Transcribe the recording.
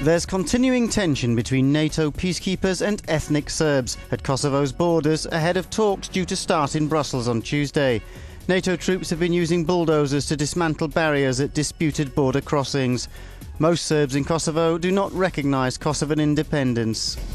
There's continuing tension between NATO peacekeepers and ethnic Serbs at Kosovo's borders ahead of talks due to start in Brussels on Tuesday. NATO troops have been using bulldozers to dismantle barriers at disputed border crossings. Most Serbs in Kosovo do not recognise Kosovan independence.